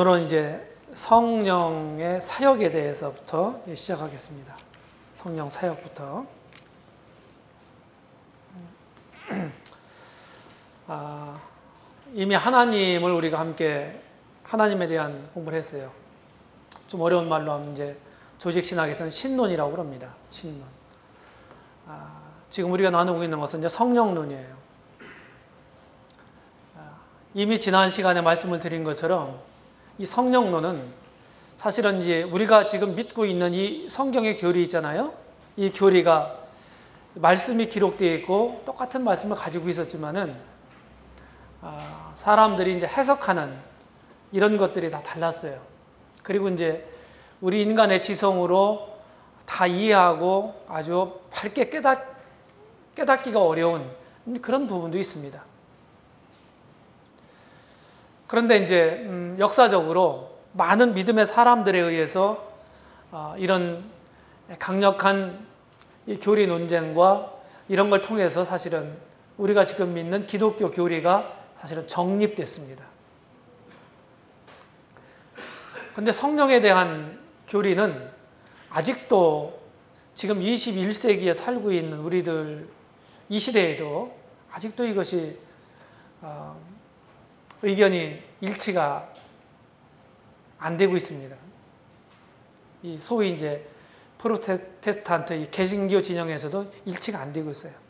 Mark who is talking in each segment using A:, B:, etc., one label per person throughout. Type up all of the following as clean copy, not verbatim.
A: 오늘은 이제 성령의 사역에 대해서부터 시작하겠습니다. 성령 사역부터. 이미 하나님을 우리가 함께 하나님에 대한 공부를 했어요. 좀 어려운 말로 하면 이제 조직신학에서는 신론이라고 그럽니다. 신론. 지금 우리가 나누고 있는 것은 이제 성령론이에요. 이미 지난 시간에 말씀을 드린 것처럼 이 성령론은 사실은 이제 우리가 지금 믿고 있는 이 성경의 교리 있잖아요. 이 교리가 말씀이 기록되어 있고 똑같은 말씀을 가지고 있었지만은 사람들이 이제 해석하는 이런 것들이 다 달랐어요. 그리고 이제 우리 인간의 지성으로 다 이해하고 아주 밝게 깨닫기가 어려운 그런 부분도 있습니다. 그런데 이제 역사적으로 많은 믿음의 사람들에 의해서 이런 강력한 이 교리 논쟁과 이런 걸 통해서 사실은 우리가 지금 믿는 기독교 교리가 사실은 정립됐습니다. 그런데 성령에 대한 교리는 아직도 지금 21세기에 살고 있는 우리들 이 시대에도 아직도 이것이 의견이 일치가 안 되고 있습니다. 이 소위 이제 프로테스탄트 이 개신교 진영에서도 일치가 안 되고 있어요.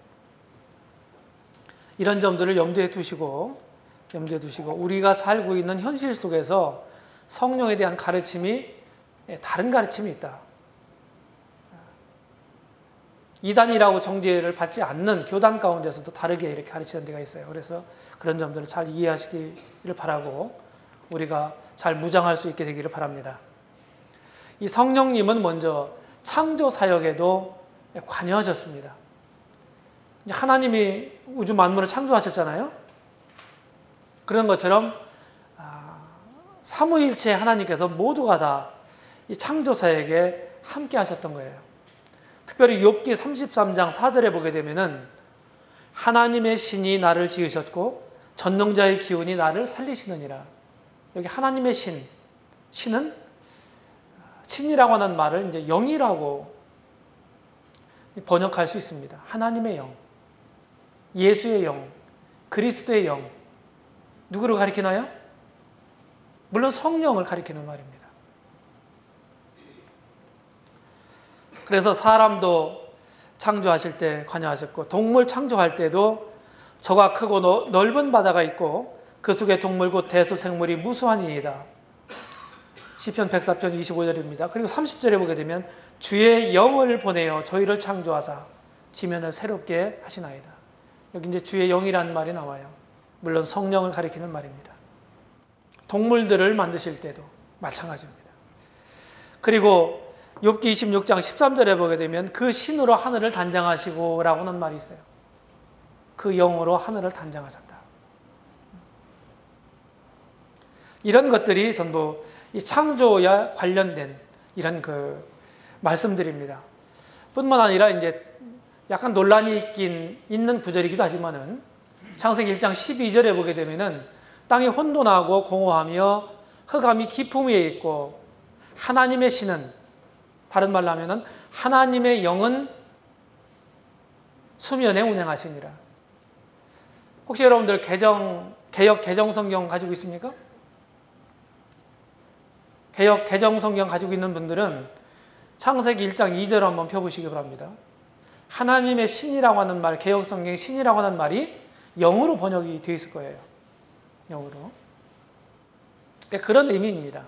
A: 이런 점들을 염두에 두시고 우리가 살고 있는 현실 속에서 성령에 대한 가르침이 다른 가르침이 있다. 이단이라고 정죄를 받지 않는 교단 가운데서도 다르게 이렇게 가르치는 데가 있어요. 그래서 그런 점들을 잘 이해하시기를 바라고 우리가 잘 무장할 수 있게 되기를 바랍니다. 이 성령님은 먼저 창조 사역에도 관여하셨습니다. 하나님이 우주 만물을 창조하셨잖아요. 그런 것처럼 삼위일체 하나님께서 모두가 다 이 창조 사역에 함께 하셨던 거예요. 특별히 욥기 33장 4절에 보게 되면은 하나님의 신이 나를 지으셨고 전능자의 기운이 나를 살리시느니라. 여기 하나님의 신은 신이라고 하는 말을 이제 영이라고 번역할 수 있습니다. 하나님의 영, 예수의 영, 그리스도의 영. 누구를 가리키나요? 물론 성령을 가리키는 말입니다. 그래서 사람도 창조하실 때 관여하셨고 동물 창조할 때도 저가 크고 넓은 바다가 있고 그 속에 동물 곧 대수생물이 무수하니이다. 시편 104편 25절입니다. 그리고 30절에 보게 되면 주의 영을 보내어 저희를 창조하사 지면을 새롭게 하시나이다. 여기 이제 주의 영이라는 말이 나와요. 물론 성령을 가리키는 말입니다. 동물들을 만드실 때도 마찬가지입니다. 그리고 욥기 26장 13절에 보게 되면 그 신으로 하늘을 단장하시고 라고 하는 말이 있어요. 그 영으로 하늘을 단장하셨다. 이런 것들이 전부 이 창조와 관련된 이런 그 말씀들입니다. 뿐만 아니라 이제 약간 논란이 있는 구절이기도 하지만은 창세기 1장 12절에 보게 되면은 땅이 혼돈하고 공허하며 흑암이 깊음 위에 있고 하나님의 신은 다른 말로 하면은 하나님의 영은 수면에 운행하시니라. 혹시 여러분들 개역 개정성경 가지고 있습니까? 개역 개정성경 가지고 있는 분들은 창세기 1장 2절 한번 펴보시기 바랍니다. 하나님의 신이라고 하는 말, 개역성경 신이라고 하는 말이 영으로 번역이 되어 있을 거예요. 영으로. 그런 의미입니다.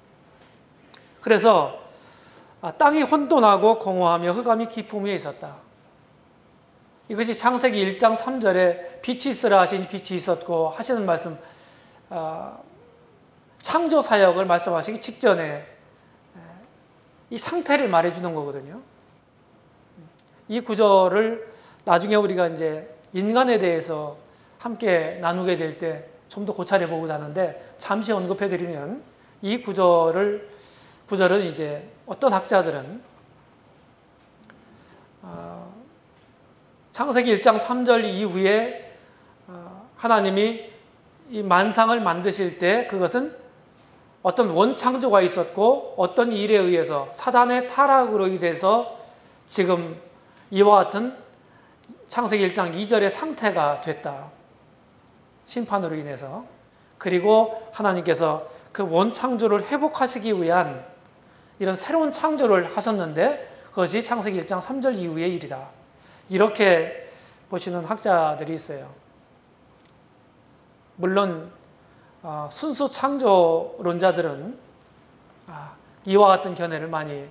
A: 그래서 땅이 혼돈하고 공허하며 흑암이 깊음 위에 있었다. 이것이 창세기 1장 3절에 빛이 있으라 하시니 빛이 있었고 하시는 말씀, 창조 사역을 말씀하시기 직전에 이 상태를 말해주는 거거든요. 이 구절을 나중에 우리가 이제 인간에 대해서 함께 나누게 될 때 좀 더 고찰해 보고자 하는데 잠시 언급해 드리면 이 구절은 이제 어떤 학자들은 창세기 1장 3절 이후에 하나님이 이 만상을 만드실 때 그것은 어떤 원창조가 있었고 어떤 일에 의해서 사단의 타락으로 인해서 지금 이와 같은 창세기 1장 2절의 상태가 됐다. 심판으로 인해서. 그리고 하나님께서 그 원창조를 회복하시기 위한 이런 새로운 창조를 하셨는데 그것이 창세기 1장 3절 이후의 일이다. 이렇게 보시는 학자들이 있어요. 물론 순수 창조론자들은 이와 같은 견해를 많이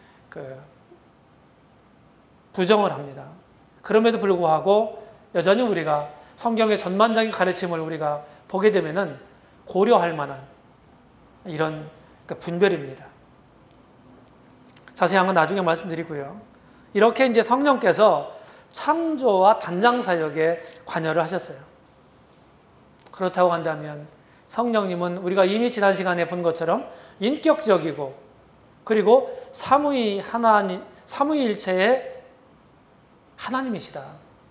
A: 부정을 합니다. 그럼에도 불구하고 여전히 우리가 성경의 전반적인 가르침을 우리가 보게 되면은 고려할 만한 이런 분별입니다. 자세한 건 나중에 말씀드리고요. 이렇게 이제 성령께서 창조와 단장 사역에 관여를 하셨어요. 그렇다고 한다면 성령님은 우리가 이미 지난 시간에 본 것처럼 인격적이고 그리고 삼위일체의 하나님이시다.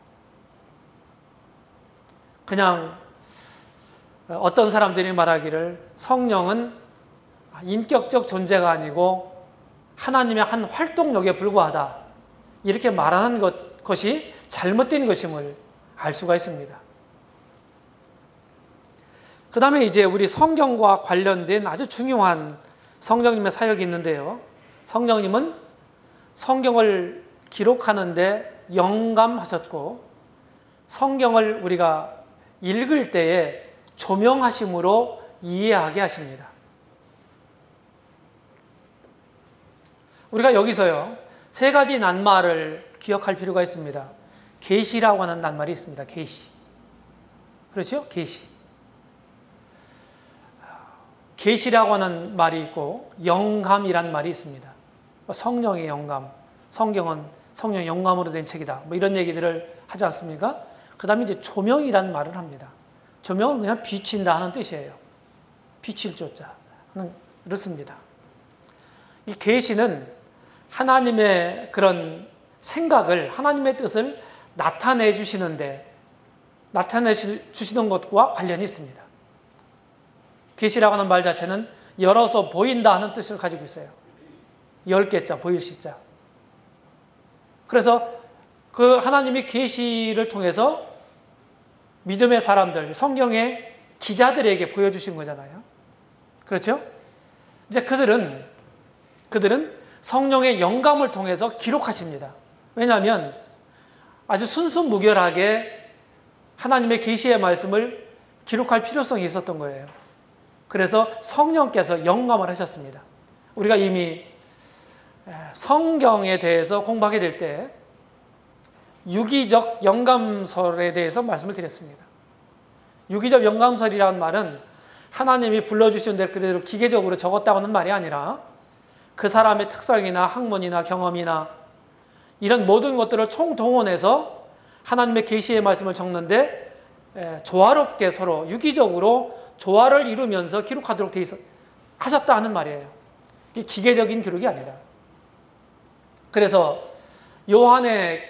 A: 그냥 어떤 사람들이 말하기를 성령은 인격적 존재가 아니고 하나님의 한 활동력에 불과하다. 이렇게 말하는 것이 잘못된 것임을 알 수가 있습니다. 그 다음에 이제 우리 성경과 관련된 아주 중요한 성령님의 사역이 있는데요. 성령님은 성경을 기록하는데 영감하셨고 성경을 우리가 읽을 때에 조명하심으로 이해하게 하십니다. 우리가 여기서요, 세 가지 낱말을 기억할 필요가 있습니다. 계시라고 하는 낱말이 있습니다. 계시. 그렇죠? 계시. 계시라고 하는 말이 있고 영감이란 말이 있습니다. 성령의 영감, 성경은 성령 영감으로 된 책이다. 뭐 이런 얘기들을 하지 않습니까? 그 다음에 이제 조명이란 말을 합니다. 조명은 그냥 비친다 하는 뜻이에요. 비칠 조자. 그렇습니다. 이 계시는 하나님의 그런 생각을, 하나님의 뜻을 나타내 주시는데, 나타내 주시는 것과 관련이 있습니다. 계시라고 하는 말 자체는 열어서 보인다 하는 뜻을 가지고 있어요. 10개자, 보일 시자. 그래서 그 하나님이 계시를 통해서 믿음의 사람들, 성경의 기자들에게 보여주신 거잖아요. 그렇죠? 이제 그들은 성령의 영감을 통해서 기록하십니다. 왜냐하면 아주 순수무결하게 하나님의 계시의 말씀을 기록할 필요성이 있었던 거예요. 그래서 성령께서 영감을 하셨습니다. 우리가 이미 성경에 대해서 공부하게 될 때 유기적 영감설에 대해서 말씀을 드렸습니다. 유기적 영감설이라는 말은 하나님이 불러주신 대로 그대로 기계적으로 적었다고 하는 말이 아니라 그 사람의 특성이나 학문이나 경험이나 이런 모든 것들을 총동원해서 하나님의 계시의 말씀을 적는데 조화롭게 서로 유기적으로 조화를 이루면서 기록하도록 되어 하셨다 하는 말이에요. 이게 기계적인 기록이 아니다. 그래서 요한이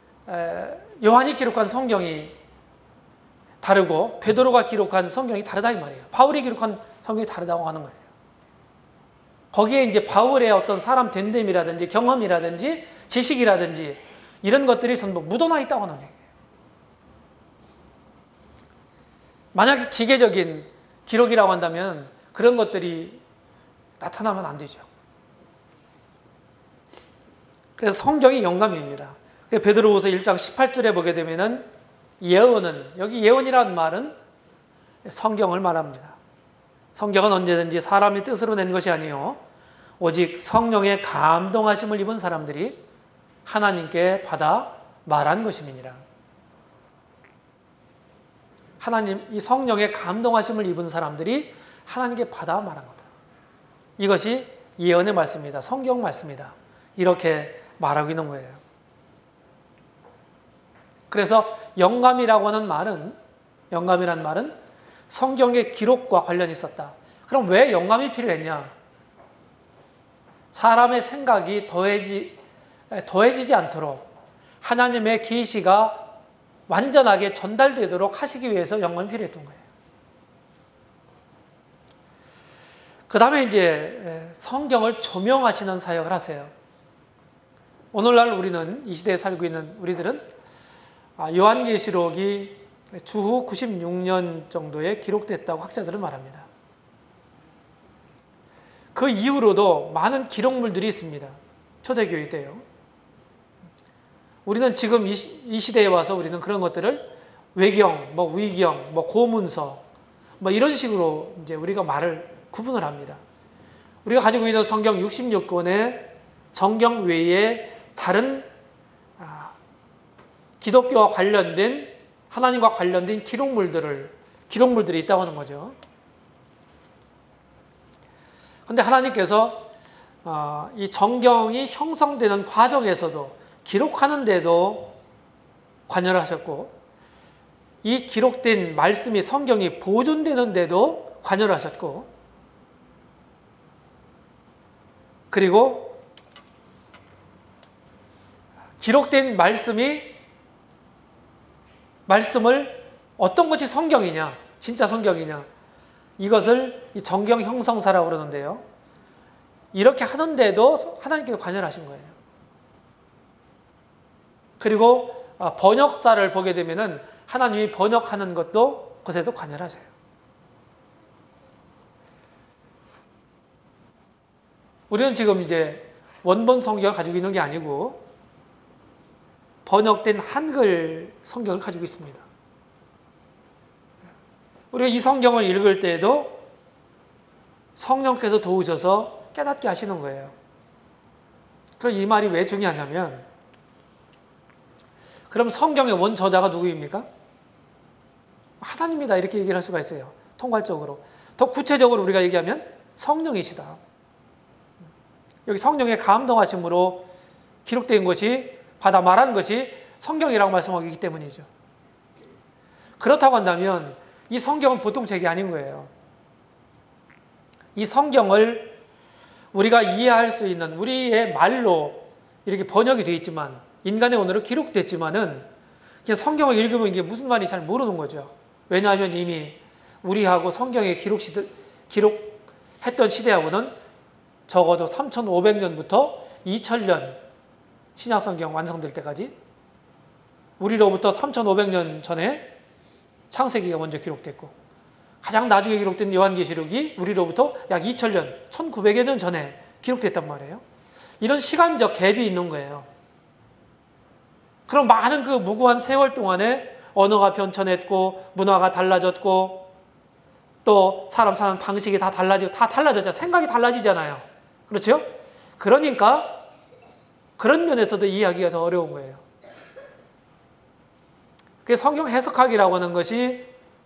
A: 기록한 성경이 다르고 베드로가 기록한 성경이 다르다 이 말이에요. 바울이 기록한 성경이 다르다고 하는 거예요. 거기에 이제 바울의 어떤 사람 됨됨이라든지 경험이라든지 지식이라든지 이런 것들이 전부 묻어나 있다고 하는 얘기예요. 만약에 기계적인 기록이라고 한다면 그런 것들이 나타나면 안 되죠. 그래서 성경이 영감입니다. 베드로후서 1장 18절에 보게 되면은 예언은, 여기 예언이라는 말은 성경을 말합니다. 성경은 언제든지 사람의 뜻으로 낸 것이 아니요 오직 성령의 감동하심을 입은 사람들이 하나님께 받아 말한 것임이니라. 하나님, 이 성령의 감동하심을 입은 사람들이 하나님께 받아 말한 거다. 이것이 예언의 말씀입니다. 성경 말씀이다. 이렇게 말하고 있는 거예요. 그래서 영감이라고 하는 말은, 영감이란 말은 성경의 기록과 관련이 있었다. 그럼 왜 영감이 필요했냐? 사람의 생각이 더해지지 않도록 하나님의 계시가 완전하게 전달되도록 하시기 위해서 영감이 필요했던 거예요. 그 다음에 이제 성경을 조명하시는 사역을 하세요. 오늘날 우리는 이 시대에 살고 있는 우리들은 요한계시록이 주후 96년 정도에 기록됐다고 학자들은 말합니다. 그 이후로도 많은 기록물들이 있습니다. 초대교회 때요. 우리는 지금 이 시대에 와서 우리는 그런 것들을 외경, 위경, 고문서, 이런 식으로 이제 우리가 말을 구분을 합니다. 우리가 가지고 있는 성경 66권의 성경 외에 다른 기독교와 관련된, 하나님과 관련된 기록물들이 있다고 하는 거죠. 그런데 하나님께서 이 성경이 형성되는 과정에서도, 기록하는 데도 관여를 하셨고, 이 기록된 말씀이, 성경이 보존되는 데도 관여를 하셨고, 그리고 기록된 말씀을 어떤 것이 성경이냐, 진짜 성경이냐, 이것을 이 정경 형성사라고 그러는데요. 이렇게 하는데도 하나님께서 관여를 하신 거예요. 그리고 번역사를 보게 되면은 하나님이 번역하는 것도 그것에도 관여를 하세요. 우리는 지금 이제 원본 성경을 가지고 있는 게 아니고 번역된 한글 성경을 가지고 있습니다. 우리가 이 성경을 읽을 때에도 성령께서 도우셔서 깨닫게 하시는 거예요. 그럼 이 말이 왜 중요하냐면, 그럼 성경의 원저자가 누구입니까? 하나님이다, 이렇게 얘기를 할 수가 있어요. 통괄적으로. 더 구체적으로 우리가 얘기하면 성령이시다. 여기 성령의 감동하심으로 기록된 것이, 받아 말한 것이 성경이라고 말씀하기 때문이죠. 그렇다고 한다면 이 성경은 보통 책이 아닌 거예요. 이 성경을 우리가 이해할 수 있는 우리의 말로 이렇게 번역이 되어 있지만, 인간의 언어로 기록됐지만은 그냥 성경을 읽으면 이게 무슨 말인지 잘 모르는 거죠. 왜냐하면 이미 우리하고 성경에 기록했던 시대하고는 적어도 3500년부터 2000년 신약성경 완성될 때까지, 우리로부터 3500년 전에 창세기가 먼저 기록됐고, 가장 나중에 기록된 요한계시록이 우리로부터 약 2000년, 1900여 년 전에 기록됐단 말이에요. 이런 시간적 갭이 있는 거예요. 그럼 많은 그 무구한 세월 동안에 언어가 변천했고, 문화가 달라졌고, 또 사람 사는 방식이 다 달라졌잖아요. 생각이 달라지잖아요. 그렇죠? 그러니까 그런 면에서도 이해하기가 더 어려운 거예요. 그 성경 해석학이라고 하는 것이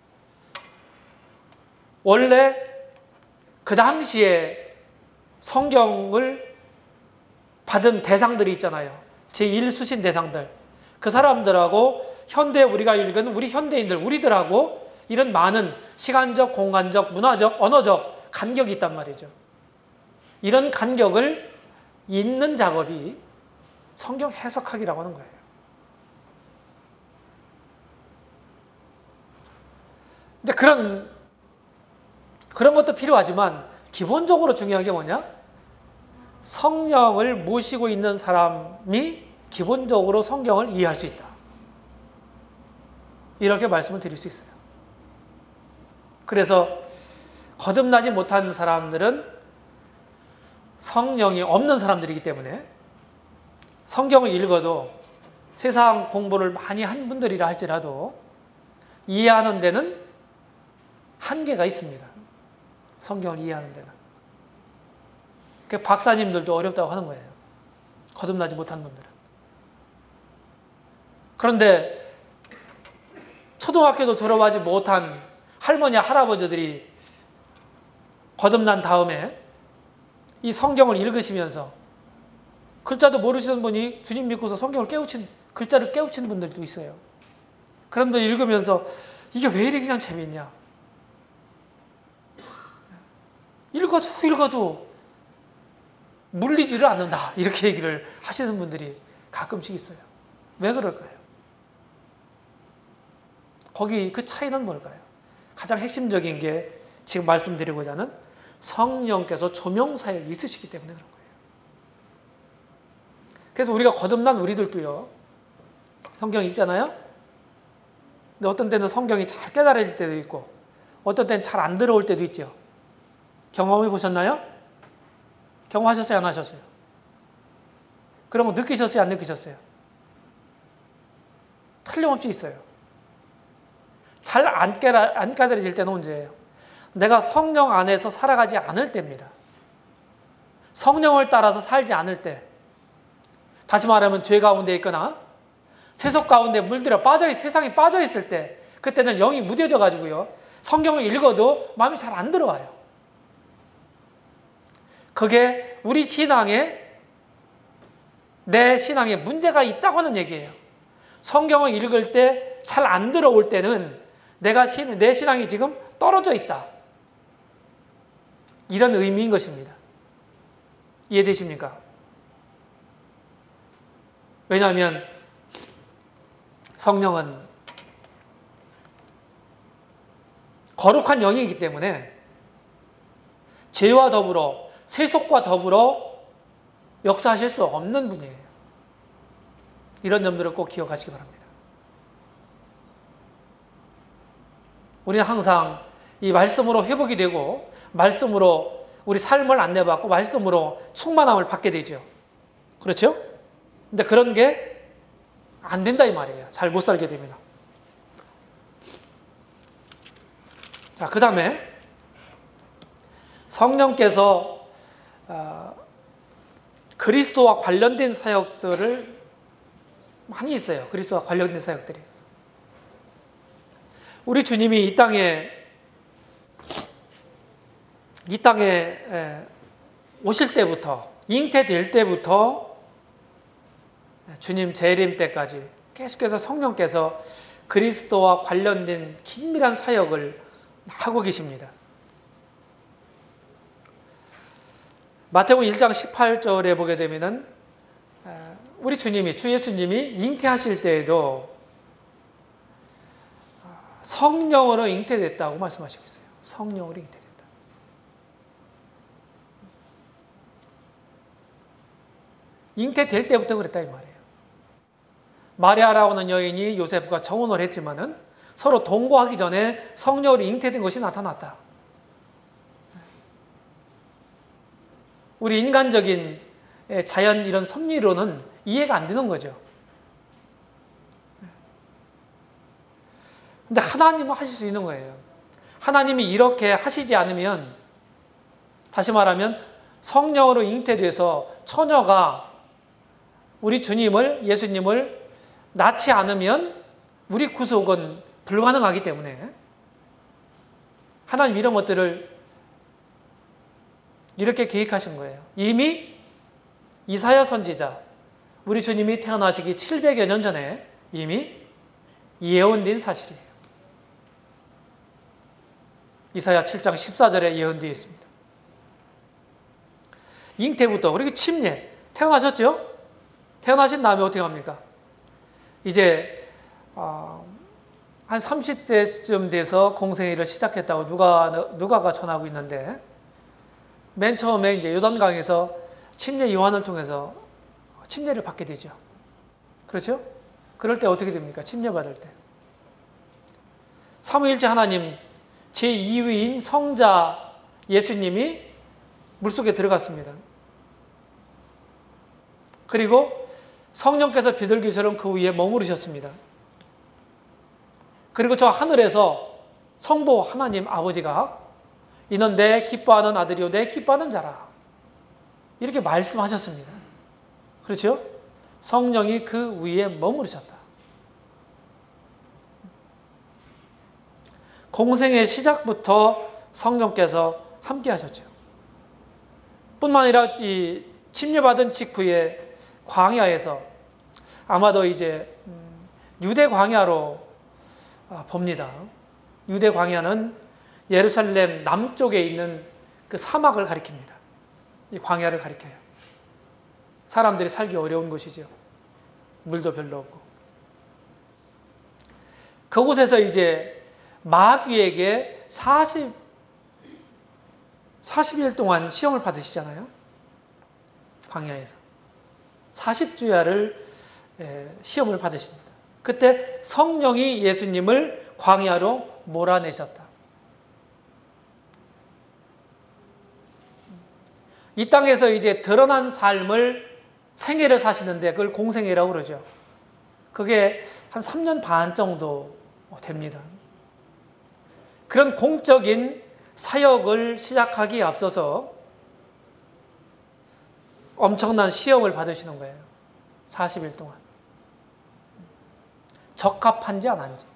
A: 원래 그 당시에 성경을 받은 대상들이 있잖아요. 제1수신 대상들. 그 사람들하고 현대 우리가 읽은 우리 현대인들, 우리들하고 이런 많은 시간적, 공간적, 문화적, 언어적 간격이 있단 말이죠. 이런 간격을 잇는 작업이 성경 해석학이라고 하는 거예요. 이제 그런 것도 필요하지만 기본적으로 중요한 게 뭐냐? 성령을 모시고 있는 사람이 기본적으로 성경을 이해할 수 있다. 이렇게 말씀을 드릴 수 있어요. 그래서 거듭나지 못한 사람들은 성령이 없는 사람들이기 때문에 성경을 읽어도 세상 공부를 많이 한 분들이라 할지라도 이해하는 데는 한계가 있습니다. 성경을 이해하는 데는. 그 박사님들도 어렵다고 하는 거예요. 거듭나지 못한 분들은. 그런데 초등학교도 졸업하지 못한 할머니, 할아버지들이 거듭난 다음에 이 성경을 읽으시면서 글자도 모르시는 분이 주님 믿고서 성경을 글자를 깨우치는 분들도 있어요. 그런 분들 읽으면서 이게 왜 이렇게 그냥 재밌냐? 읽어도 물리지를 않는다. 이렇게 얘기를 하시는 분들이 가끔씩 있어요. 왜 그럴까요? 거기 그 차이는 뭘까요? 가장 핵심적인 게 지금 말씀드리고자 하는 성령께서 조명사역이 있으시기 때문에 그런 거예요. 그래서 우리가 거듭난 우리들도요, 성경 읽잖아요. 근데 어떤 때는 성경이 잘 깨달아질 때도 있고 어떤 때는 잘 안 들어올 때도 있죠. 경험해 보셨나요? 경험하셨어요? 안 하셨어요? 그런 거 느끼셨어요? 안 느끼셨어요? 틀림없이 있어요. 잘 안 깨달아질 때는 언제예요? 내가 성령 안에서 살아가지 않을 때입니다. 성령을 따라서 살지 않을 때, 다시 말하면 죄 가운데 있거나 세속 가운데 물들어 세상에 빠져 있을 때, 그때는 영이 무뎌져 가지고요, 성경을 읽어도 마음이 잘 안 들어와요. 그게 우리 내 신앙에 문제가 있다고 하는 얘기예요. 성경을 읽을 때 잘 안 들어올 때는 내 신앙이 지금 떨어져 있다, 이런 의미인 것입니다. 이해되십니까? 왜냐하면 성령은 거룩한 영이기 때문에 죄와 더불어 세속과 더불어 역사하실 수 없는 분이에요. 이런 점들을 꼭 기억하시기 바랍니다. 우리는 항상 이 말씀으로 회복이 되고 말씀으로 우리 삶을 안내받고 말씀으로 충만함을 받게 되죠. 그렇죠? 근데 그런 게 안 된다 이 말이에요. 잘 못 살게 됩니다. 자, 그 다음에 성령께서 그리스도와 관련된 사역들을 많이 있어요. 그리스도와 관련된 사역들이. 우리 주님이 이 땅에 오실 때부터, 잉태될 때부터 주님 재림 때까지 계속해서 성령께서 그리스도와 관련된 긴밀한 사역을 하고 계십니다. 마태복음 1장 18절에 보게 되면은 우리 주 예수님이 잉태하실 때에도 성령으로 잉태됐다고 말씀하시고 있어요. 성령으로 잉태됐다. 잉태될 때부터 그랬다 이 말이에요. 마리아라고 하는 여인이 요셉과 정혼을 했지만은 서로 동거하기 전에 성령으로 잉태된 것이 나타났다. 우리 인간적인 자연 이런 섭리로는 이해가 안 되는 거죠. 근데 하나님은 하실 수 있는 거예요. 하나님이 이렇게 하시지 않으면, 다시 말하면 성령으로 잉태돼서 처녀가 우리 예수님을 낳지 않으면 우리 구속은 불가능하기 때문에 하나님 이런 것들을 이렇게 계획하신 거예요. 이미 이사야 선지자, 우리 주님이 태어나시기 700여 년 전에 이미 예언된 사실이에요. 이사야 7장 14절에 예언되어 있습니다. 잉태부터, 그리고 침례, 태어나셨죠? 태어나신 다음에 어떻게 합니까? 이제 한 30대쯤 돼서 공생애를 시작했다고 누가가 전하고 있는데, 맨 처음에 이제 요단강에서 침례 요한을 통해서 침례를 받게 되죠. 그렇죠? 그럴 때 어떻게 됩니까? 침례 받을 때 삼위일체 하나님 제2위인 성자 예수님이 물속에 들어갔습니다. 그리고 성령께서 비둘기처럼 그 위에 머무르셨습니다. 그리고 저 하늘에서 성부 하나님 아버지가 이는 내 기뻐하는 아들이요 내 기뻐하는 자라, 이렇게 말씀하셨습니다. 그렇죠? 성령이 그 위에 머무르셨다. 공생의 시작부터 성령께서 함께 하셨죠. 뿐만 아니라 이 침례받은 직후에 광야에서, 아마도 이제 유대 광야로 봅니다. 유대 광야는 예루살렘 남쪽에 있는 그 사막을 가리킵니다. 이 광야를 가리켜요. 사람들이 살기 어려운 곳이죠. 물도 별로 없고. 그곳에서 이제 마귀에게 40일 동안 시험을 받으시잖아요. 광야에서. 40주야를 시험을 받으십니다. 그때 성령이 예수님을 광야로 몰아내셨다. 이 땅에서 이제 드러난 삶을 생애를 사시는데 그걸 공생애라고 그러죠. 그게 한 3년 반 정도 됩니다. 그런 공적인 사역을 시작하기에 앞서서 엄청난 시험을 받으시는 거예요. 40일 동안. 적합한지 안 한지.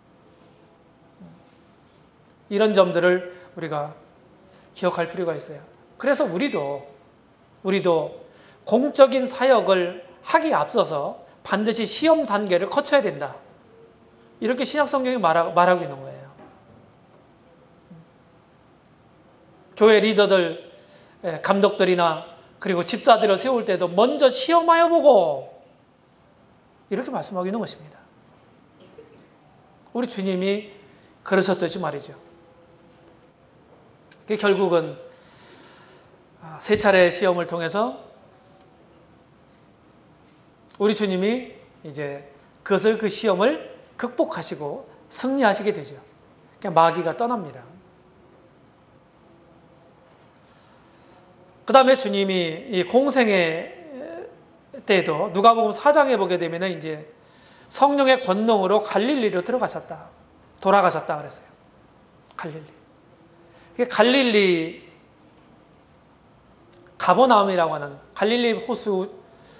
A: 이런 점들을 우리가 기억할 필요가 있어요. 그래서 우리도 공적인 사역을 하기에 앞서서 반드시 시험 단계를 거쳐야 된다. 이렇게 신약성경이 말하고 있는 거예요. 교회 리더들, 감독들이나 그리고 집사들을 세울 때도 먼저 시험하여 보고 이렇게 말씀하고 있는 것입니다. 우리 주님이 그러셨듯이 말이죠. 결국은 세 차례의 시험을 통해서 우리 주님이 이제 그 시험을 극복하시고 승리하시게 되죠. 마귀가 떠납니다. 그 다음에 주님이 이 공생애 때에도 누가복음 4장에 보게 되면 이제 성령의 권능으로 갈릴리로 돌아가셨다 그랬어요. 갈릴리 가버나움이라고 하는 갈릴리 호수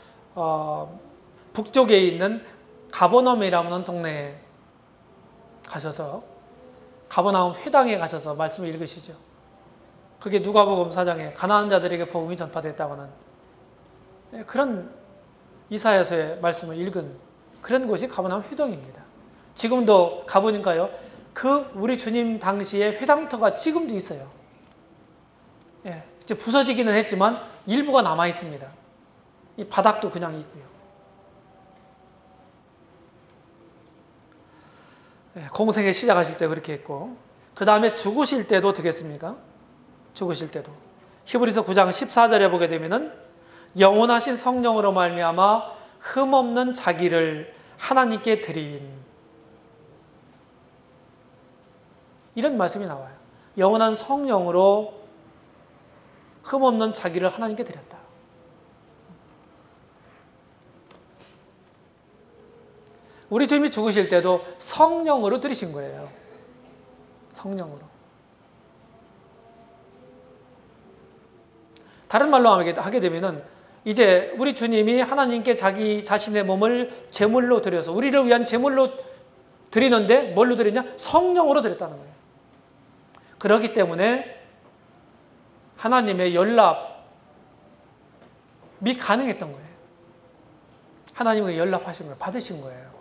A: 북쪽에 있는 가버나움이라는 동네에 가셔서 가버나움 회당에 가셔서 말씀을 읽으시죠. 그게 누가복음 4장에 가나안 자들에게 복음이 전파됐다고 하는 그런 이사야서의 말씀을 읽은 그런 곳이 가버나움 회당입니다. 지금도 가보니까요, 우리 주님 당시의 회당터가 지금도 있어요. 이제 부서지기는 했지만 일부가 남아 있습니다. 이 바닥도 그냥 있고요. 공생애 시작하실 때 그렇게 했고, 그 다음에 죽으실 때도 어떻게 했습니까? 죽으실 때도 히브리서 9장 14절에 보게 되면은 영원하신 성령으로 말미암아 흠없는 자기를 하나님께 드린 이런 말씀이 나와요. 영원한 성령으로 흠없는 자기를 하나님께 드렸다. 우리 주님이 죽으실 때도 성령으로 드리신 거예요. 성령으로. 다른 말로 하게 되면은 이제 우리 주님이 하나님께 자기 자신의 몸을 제물로 드려서 우리를 위한 제물로 드리는데 뭘로 드리냐? 성령으로 드렸다는 거예요. 그렇기 때문에 하나님의 연락이 가능했던 거예요. 하나님과 연락하신 거예요. 받으신 거예요.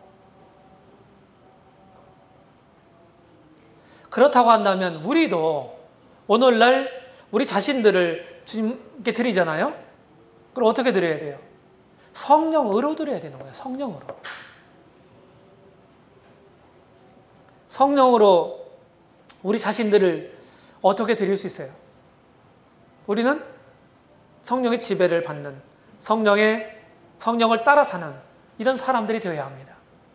A: 그렇다고 한다면 우리도 오늘날 우리 자신들을 주님께 드리잖아요. 그럼 어떻게 드려야 돼요? 성령으로 드려야 되는 거예요. 성령으로. 성령으로 우리 자신들을 어떻게 드릴 수 있어요? 우리는 성령의 지배를 받는, 성령을 따라 사는 이런 사람들이 되어야 합니다.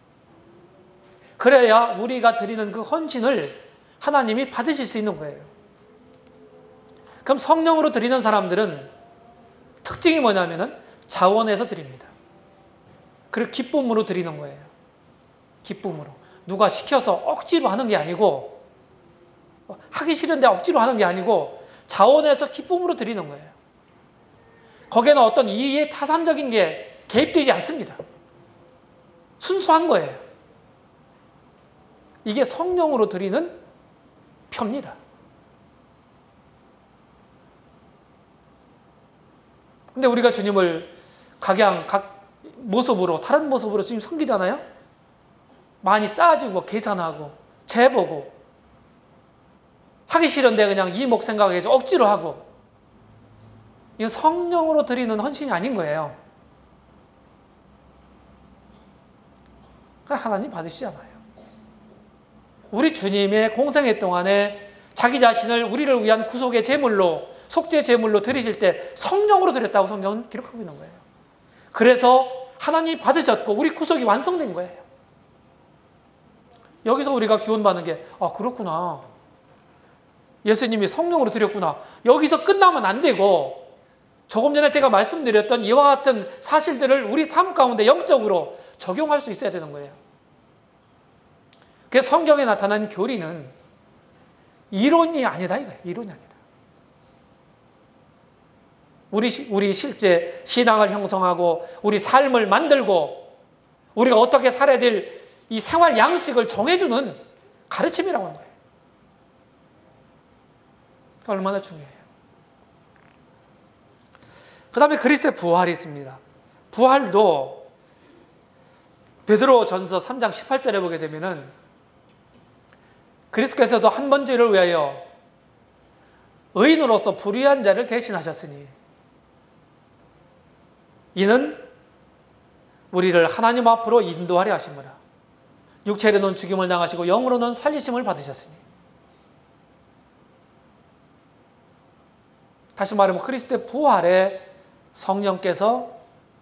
A: 그래야 우리가 드리는 그 헌신을 하나님이 받으실 수 있는 거예요. 그럼 성령으로 드리는 사람들은 특징이 뭐냐면은 자원해서 드립니다. 그리고 기쁨으로 드리는 거예요. 기쁨으로. 누가 시켜서 억지로 하는 게 아니고, 하기 싫은데 억지로 하는 게 아니고 자원해서 기쁨으로 드리는 거예요. 거기에는 어떤 이의 타산적인 게 개입되지 않습니다. 순수한 거예요. 이게 성령으로 드리는 표입니다. 근데 우리가 주님을 각 모습으로, 다른 모습으로 주님 섬기잖아요? 많이 따지고, 계산하고, 재보고, 하기 싫은데 그냥 이목 생각해서 억지로 하고, 이건 성령으로 드리는 헌신이 아닌 거예요. 그러니까 하나님 받으시잖아요. 우리 주님의 공생애 동안에 자기 자신을 우리를 위한 구속의 제물로, 속죄 제물로 드리실 때 성령으로 드렸다고 성경은 기록하고 있는 거예요. 그래서 하나님이 받으셨고 우리 구속이 완성된 거예요. 여기서 우리가 교훈받는 게 그렇구나. 예수님이 성령으로 드렸구나. 여기서 끝나면 안 되고 조금 전에 제가 말씀드렸던 이와 같은 사실들을 우리 삶 가운데 영적으로 적용할 수 있어야 되는 거예요. 그래서 성경에 나타난 교리는 이론이 아니다 이거예요. 이론이 아니다. 우리 실제 신앙을 형성하고 우리 삶을 만들고 우리가 어떻게 살아야 될 이 생활 양식을 정해주는 가르침이라고 하는 거예요. 얼마나 중요해요. 그 다음에 그리스도의 부활이 있습니다. 부활도 베드로전서 3장 18절에 보게 되면은 그리스도께서도 한 번 죄를 위하여 의인으로서 불의한 자를 대신하셨으니 이는 우리를 하나님 앞으로 인도하려 하심이라. 육체로는 죽임을 당하시고 영으로는 살리심을 받으셨으니. 다시 말하면 그리스도의 부활에 성령께서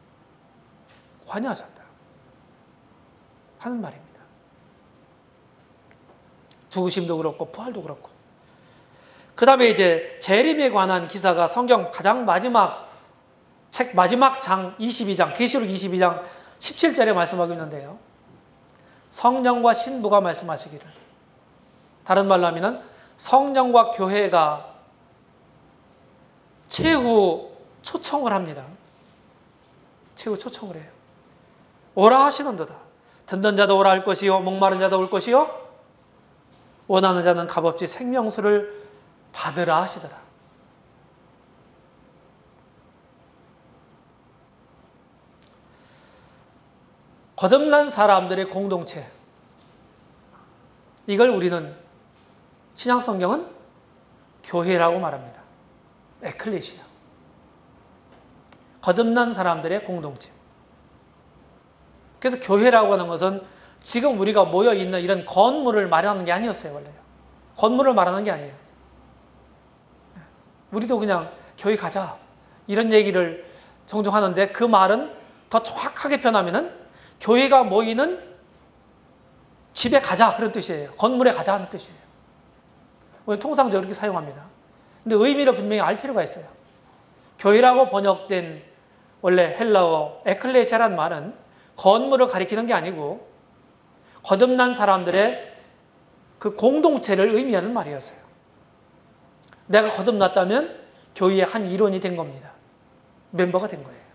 A: 관여하셨다 하는 말입니다. 죽으심도 그렇고 부활도 그렇고. 그 다음에 이제 재림에 관한 기사가 성경 가장 마지막 장 22장, 계시록 22장 17절에 말씀하고 있는데요. 성령과 신부가 말씀하시기를, 다른 말로 하면 성령과 교회가 최후 초청을 합니다. 최후 초청을 해요. 오라 하시는도다. 듣는 자도 오라 할 것이요 목마른 자도 올 것이요 원하는 자는 값없이 생명수를 받으라 하시더라. 거듭난 사람들의 공동체, 이걸 우리는 신약성경은 교회라고 말합니다. 에클레시아. 거듭난 사람들의 공동체. 그래서 교회라고 하는 것은 지금 우리가 모여있는 이런 건물을 말하는 게 아니었어요. 원래요. 건물을 말하는 게 아니에요. 우리도 그냥 교회 가자 이런 얘기를 종종 하는데, 그 말은 더 정확하게 표현하면은 교회가 모이는 집에 가자 그런 뜻이에요. 건물에 가자 하는 뜻이에요. 우리 통상적으로 그렇게 사용합니다. 근데 의미를 분명히 알 필요가 있어요. 교회라고 번역된 원래 헬라어 에클레시아라는 말은 건물을 가리키는 게 아니고 거듭난 사람들의 그 공동체를 의미하는 말이었어요. 내가 거듭났다면 교회의 한 일원이 된 겁니다. 멤버가 된 거예요.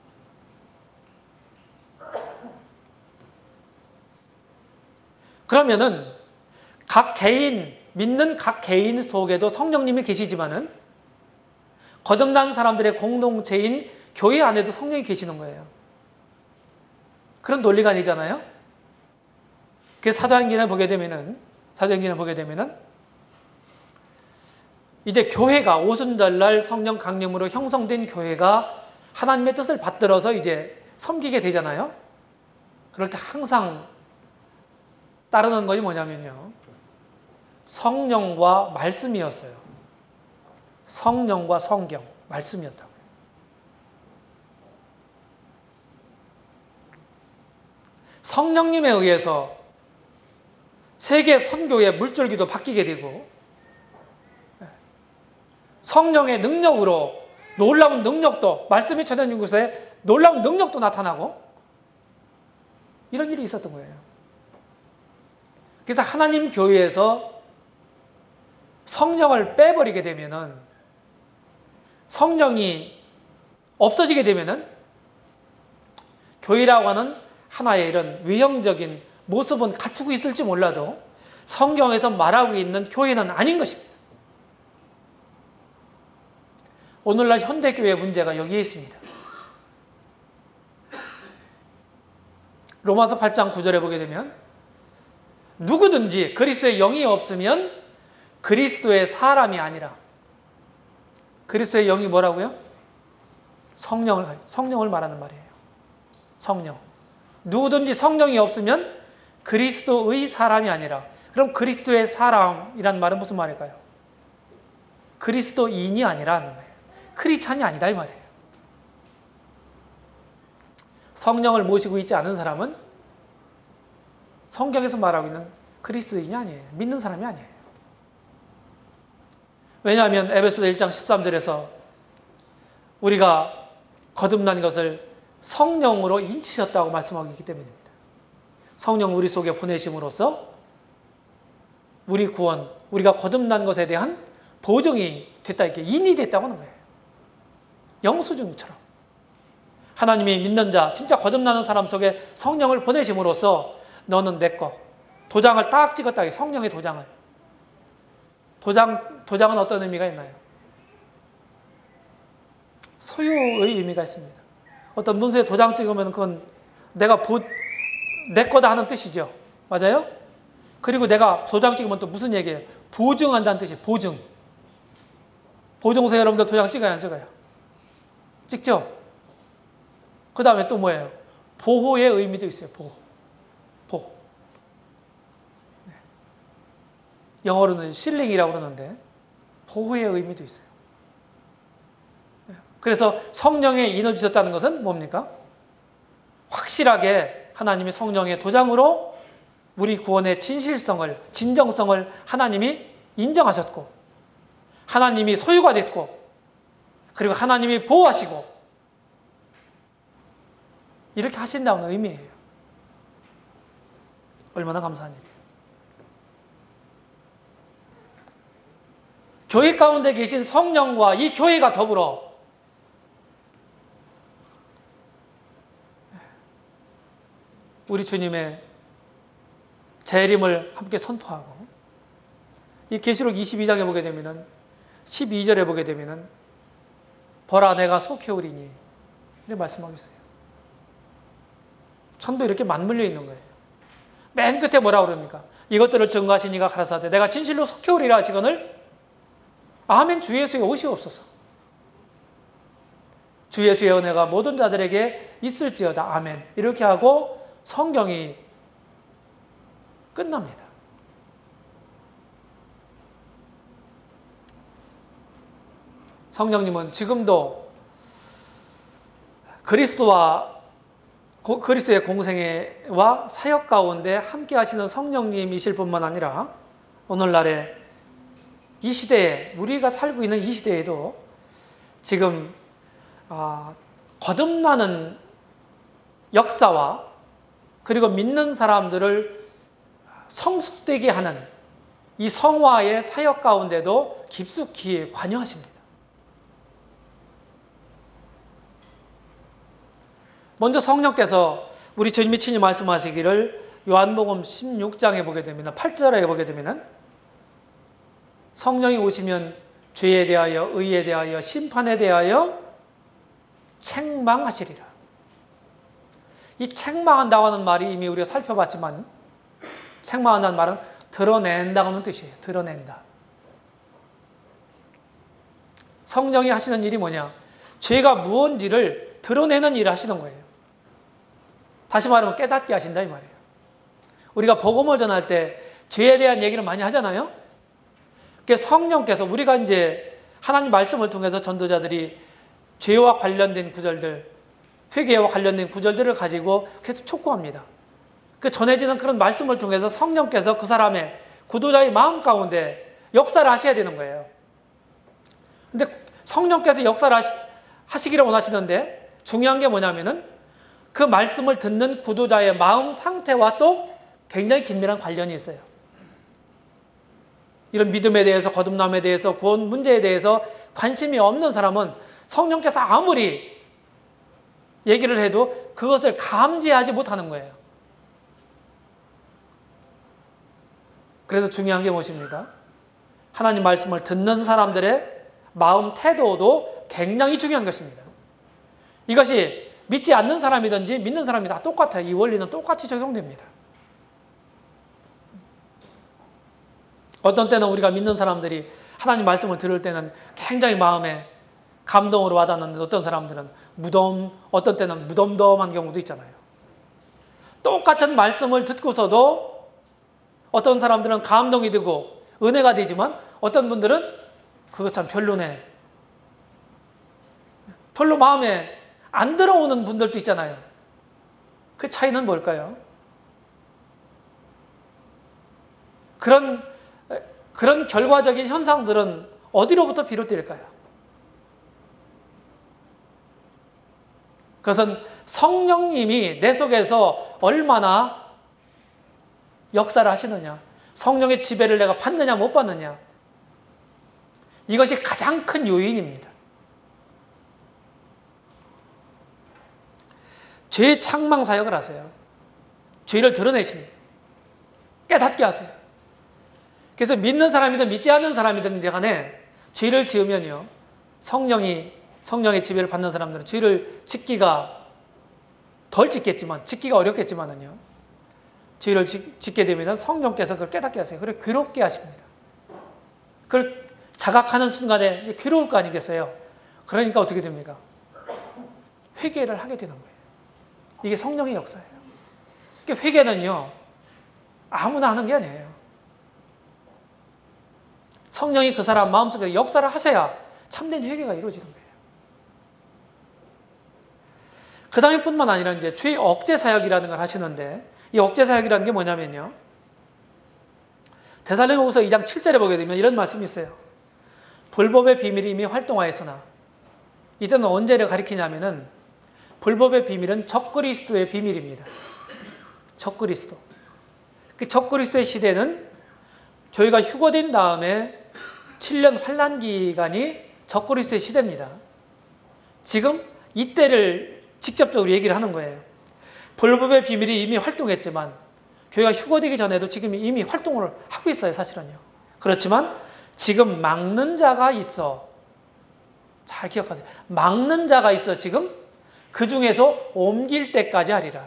A: 그러면은 각 개인, 믿는 각 개인 속에도 성령님이 계시지만은 거듭난 사람들의 공동체인 교회 안에도 성령이 계시는 거예요. 그런 논리가 아니잖아요. 그래서 사도행전을 보게 되면은 이제 교회가 오순절날 성령 강림으로 형성된 교회가 하나님의 뜻을 받들어서 이제 섬기게 되잖아요. 그럴 때 항상 따르는 것이 뭐냐면요, 성령과 말씀이었어요. 성령과 성경, 말씀이었다고요. 성령님에 의해서 세계 선교의 물줄기도 바뀌게 되고, 성령의 능력으로 놀라운 능력도, 말씀이 전해진 곳에 놀라운 능력도 나타나고, 이런 일이 있었던 거예요. 그래서 하나님 교회에서 성령을 빼버리게 되면은, 성령이 없어지게 되면은 교회라고 하는 하나의 이런 외형적인 모습은 갖추고 있을지 몰라도 성경에서 말하고 있는 교회는 아닌 것입니다. 오늘날 현대교회의 문제가 여기에 있습니다. 로마서 8장 9절에 보게 되면 누구든지 그리스도의 영이 없으면 그리스도의 사람이 아니라, 그리스도의 영이 뭐라고요? 성령을 말하는 말이에요. 성령. 누구든지 성령이 없으면 그리스도의 사람이 아니라. 그럼 그리스도의 사람이란 말은 무슨 말일까요? 그리스도인이 아니라는 거예요. 크리스찬이 아니다 이 말이에요. 성령을 모시고 있지 않은 사람은 성경에서 말하고 있는 그리스도인이 아니에요. 믿는 사람이 아니에요. 왜냐하면 에베소서 1장 13절에서 우리가 거듭난 것을 성령으로 인치셨다고 말씀하고 있기 때문입니다. 성령 우리 속에 보내심으로써 우리 구원, 우리가 거듭난 것에 대한 보증이 됐다, 이렇게 인이 됐다고 하는 거예요. 영수증처럼. 하나님이 믿는 자, 진짜 거듭나는 사람 속에 성령을 보내심으로써 너는 내 거, 도장을 딱 찍었다, 성령의 도장을. 도장은 어떤 의미가 있나요? 소유의 의미가 있습니다. 어떤 문서에 도장 찍으면 그건 내 거다 하는 뜻이죠. 맞아요? 그리고 내가 도장 찍으면 또 무슨 얘기예요? 보증한다는 뜻이에요. 보증. 보증서 여러분들 도장 찍어요, 안 찍어요? 찍죠? 그 다음에 또 뭐예요? 보호의 의미도 있어요. 보호. 네. 영어로는 실링이라고 그러는데 보호의 의미도 있어요. 네. 그래서 성령의 인을 주셨다는 것은 뭡니까? 확실하게 하나님이 성령의 도장으로 우리 구원의 진정성을 하나님이 인정하셨고, 하나님이 소유가 됐고, 그리고 하나님이 보호하시고, 이렇게 하신다는 의미예요. 얼마나 감사한 일이에요. 교회 가운데 계신 성령과 이 교회가 더불어 우리 주님의 재림을 함께 선포하고, 이 계시록 22장에 보게 되면은 12절에 보게 되면은 보라 내가 속히 오리니 이렇게 말씀하고 있어요. 천도 이렇게 맞물려 있는 거예요. 맨 끝에 뭐라고 그럽니까? 이것들을 증거하신 이가 가라사대 내가 진실로 속히 오리라 하시거늘 아멘 주 예수의 오시옵소서. 주 예수의 은혜가 모든 자들에게 있을지어다 아멘. 이렇게 하고 성경이 끝납니다. 성령님은 지금도 그리스도의 공생애와 사역 가운데 함께 하시는 성령님이실 뿐만 아니라 오늘날에 이 시대에, 우리가 살고 있는 이 시대에도 지금 거듭나는 역사와 그리고 믿는 사람들을 성숙되게 하는 이 성화의 사역 가운데도 깊숙이 관여하십니다. 먼저 성령께서 우리 주님이 친히 말씀하시기를 요한복음 16장에 보게 되면 8절에 보게 되면 성령이 오시면 죄에 대하여 의에 대하여 심판에 대하여 책망하시리라. 이 책망한다고 하는 말이 이미 우리가 살펴봤지만 책망한다는 말은 드러낸다고 하는 뜻이에요. 드러낸다. 성령이 하시는 일이 뭐냐? 죄가 무언지를 드러내는 일을 하시는 거예요. 다시 말하면 깨닫게 하신다 이 말이에요. 우리가 복음을 전할 때 죄에 대한 얘기를 많이 하잖아요. 성령께서 우리가 이제 하나님 말씀을 통해서 전도자들이 죄와 관련된 구절들, 회개와 관련된 구절들을 가지고 계속 촉구합니다. 그 전해지는 그런 말씀을 통해서 성령께서 그 사람의 구도자의 마음 가운데 역사를 하셔야 되는 거예요. 근데 성령께서 역사를 하시기를 원하시는데 중요한 게 뭐냐면은 그 말씀을 듣는 구도자의 마음 상태와 또 굉장히 긴밀한 관련이 있어요. 이런 믿음에 대해서, 거듭남에 대해서, 구원 문제에 대해서 관심이 없는 사람은 성령께서 아무리 얘기를 해도 그것을 감지하지 못하는 거예요. 그래서 중요한 게 무엇입니까? 하나님 말씀을 듣는 사람들의 마음 태도도 굉장히 중요한 것입니다. 이것이 믿지 않는 사람이든지 믿는 사람이 다 똑같아요. 이 원리는 똑같이 적용됩니다. 어떤 때는 우리가 믿는 사람들이 하나님 말씀을 들을 때는 굉장히 마음에 감동으로 와닿는데 어떤 사람들은 어떤 때는 무덤덤한 경우도 있잖아요. 똑같은 말씀을 듣고서도 어떤 사람들은 감동이 되고 은혜가 되지만 어떤 분들은 그거 참 별로네. 별로 마음에 안 들어오는 분들도 있잖아요. 그 차이는 뭘까요? 그런 결과적인 현상들은 어디로부터 비롯될까요? 그것은 성령님이 내 속에서 얼마나 역사를 하시느냐, 성령의 지배를 내가 받느냐 못 받느냐, 이것이 가장 큰 요인입니다. 죄의 창망 사역을 하세요. 죄를 드러내십니다. 깨닫게 하세요. 그래서 믿는 사람이든 믿지 않는 사람이든 간에 죄를 지으면요, 성령의 지배를 받는 사람들은 죄를 짓기가 덜 짓겠지만, 짓기가 어렵겠지만은요, 죄를 짓게 되면 성령께서 그걸 깨닫게 하세요. 그리고 괴롭게 하십니다. 그걸 자각하는 순간에 괴로울 거 아니겠어요? 그러니까 어떻게 됩니까? 회개를 하게 되는 거예요. 이게 성령의 역사예요. 그러니까 회개는요, 아무나 하는 게 아니에요. 성령이 그 사람 마음속에 역사를 하셔야 참된 회개가 이루어지는 거예요. 그 다음에 뿐만 아니라 이제 죄 억제 사역이라는 걸 하시는데, 이 억제 사역이라는 게 뭐냐면요, 데살로니가후서 2장 7절에 보게 되면 이런 말씀이 있어요. 불법의 비밀이 이미 활동하였으나, 이때는 언제를 가리키냐면은 불법의 비밀은 적그리스도의 비밀입니다. 적그리스도. 그 적그리스도의 시대는 교회가 휴거된 다음에 7년 환란 기간이 적그리스도의 시대입니다. 지금 이때를 직접적으로 얘기를 하는 거예요. 불법의 비밀이 이미 활동했지만 교회가 휴거되기 전에도 지금 이미 활동을 하고 있어요, 사실은요. 그렇지만 지금 막는 자가 있어. 잘 기억하세요. 막는 자가 있어. 지금 그 중에서 옮길 때까지 하리라.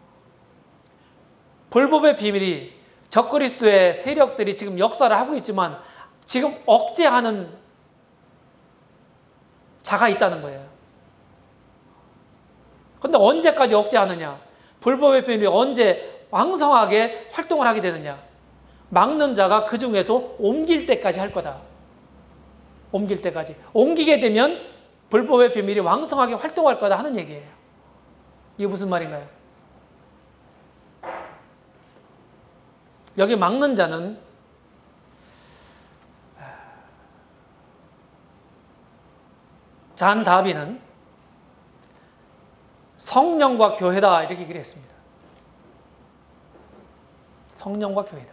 A: 불법의 비밀이, 적그리스도의 세력들이 지금 역사를 하고 있지만 지금 억제하는 자가 있다는 거예요. 그런데 언제까지 억제하느냐? 불법의 비밀이 언제 왕성하게 활동을 하게 되느냐? 막는 자가 그 중에서 옮길 때까지 할 거다. 옮길 때까지. 옮기게 되면 불법의 비밀이 왕성하게 활동할 거다 하는 얘기예요. 이게 무슨 말인가요? 여기 막는 자는 잔 다비는 성령과 교회다 이렇게 얘기를 했습니다. 성령과 교회다.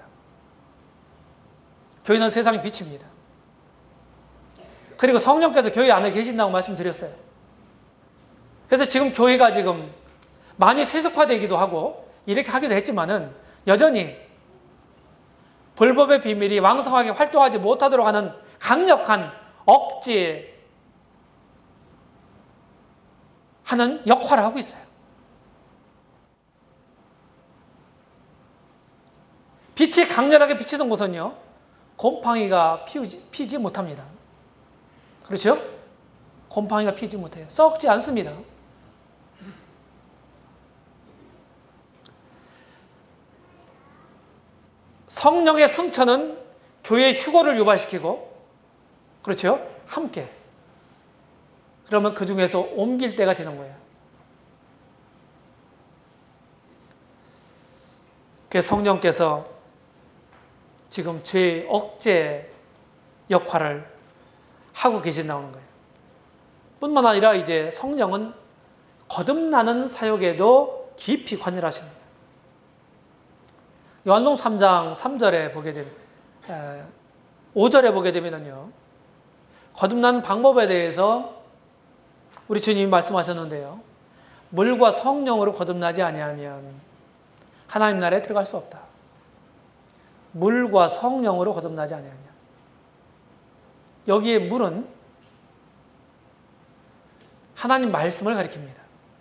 A: 교회는 세상의 빛입니다. 그리고 성령께서 교회 안에 계신다고 말씀드렸어요. 그래서 지금 교회가 지금 많이 세속화되기도 하고 이렇게 하기도 했지만은 여전히 불법의 비밀이 왕성하게 활동하지 못하도록 하는 강력한 억제 하는 역할을 하고 있어요. 빛이 강렬하게 비치는 곳은요, 곰팡이가 피지 못합니다. 그렇죠? 곰팡이가 피지 못해요. 썩지 않습니다. 성령의 승천은 교회의 휴거를 유발시키고, 그렇죠? 함께. 그러면 그 중에서 옮길 때가 되는 거예요. 그래서 성령께서 지금 죄 억제 역할을 하고 계신다는 거예요. 뿐만 아니라 이제 성령은 거듭나는 사역에도 깊이 관여를 하십니다. 요한복음 3장 3절에 보게 되면, 5절에 보게 되면요, 거듭나는 방법에 대해서 우리 주님이 말씀하셨는데요, 물과 성령으로 거듭나지 아니하면 하나님 나라에 들어갈 수 없다. 물과 성령으로 거듭나지 아니하면. 여기에 물은 하나님 말씀을 가리킵니다.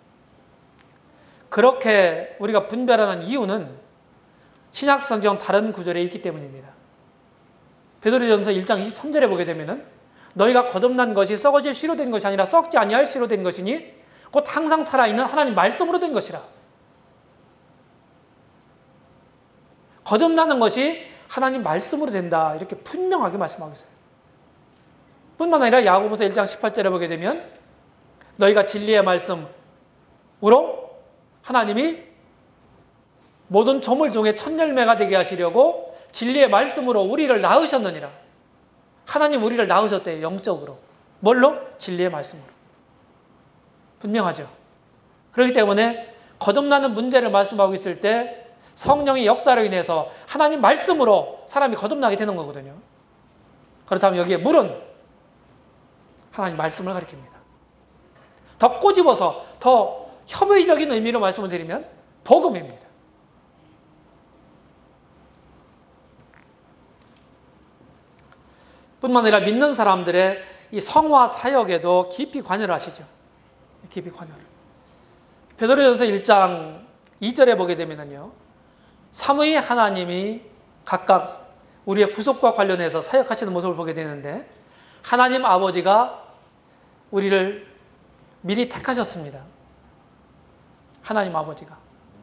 A: 그렇게 우리가 분별하는 이유는 신약 성경 다른 구절에 있기 때문입니다. 베드로전서 1장 23절에 보게 되면은 너희가 거듭난 것이 썩어질 씨로 된 것이 아니라 썩지 아니할 씨로 된 것이니 곧 항상 살아있는 하나님 말씀으로 된 것이라. 거듭나는 것이 하나님 말씀으로 된다. 이렇게 분명하게 말씀하고 있어요. 뿐만 아니라 야고보서 1장 18절에 보게 되면 너희가 진리의 말씀으로 하나님이 모든 조물 중에 첫 열매가 되게 하시려고 진리의 말씀으로 우리를 낳으셨느니라. 하나님 우리를 낳으셨대요. 영적으로. 뭘로? 진리의 말씀으로. 분명하죠. 그렇기 때문에 거듭나는 문제를 말씀하고 있을 때 성령의 역사로 인해서 하나님 말씀으로 사람이 거듭나게 되는 거거든요. 그렇다면 여기에 물은 하나님 말씀을 가리킵니다. 더 꼬집어서 더 협의적인 의미로 말씀을 드리면 복음입니다. 뿐만 아니라 믿는 사람들의 이 성화 사역에도 깊이 관여를 하시죠. 깊이 관여를. 베드로전서 1장 2절에 보게 되면요, 삼위의 하나님이 각각 우리의 구속과 관련해서 사역하시는 모습을 보게 되는데 하나님 아버지가 우리를 미리 택하셨습니다. 하나님 아버지가.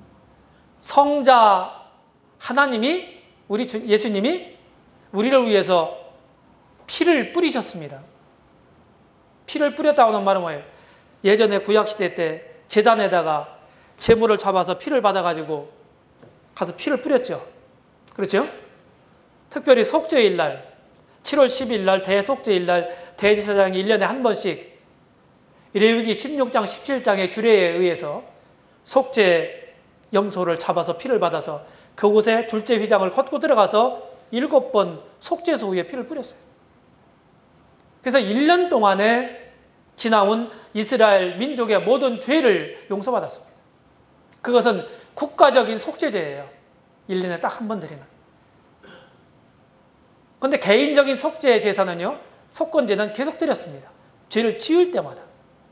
A: 성자 하나님이 예수님이 우리를 위해서 피를 뿌리셨습니다. 피를 뿌렸다고 하는 말은 뭐예요? 예전에 구약시대 때 제단에다가 제물을 잡아서 피를 받아가지고 가서 피를 뿌렸죠. 그렇죠? 특별히 속죄일 날, 7월 10일 날 대속죄일 날 대제사장이 1년에 한 번씩 레위기 16장, 17장의 규례에 의해서 속죄 염소를 잡아서 피를 받아서 그곳에 둘째 휘장을 걷고 들어가서 7번 속죄소 위에 피를 뿌렸어요. 그래서 1년 동안에 지나온 이스라엘 민족의 모든 죄를 용서받았습니다. 그것은 국가적인 속죄제예요. 1년에 딱 한 번 드리는. 그런데 개인적인 속죄 제사는요, 속건제는 계속 드렸습니다. 죄를 지을 때마다.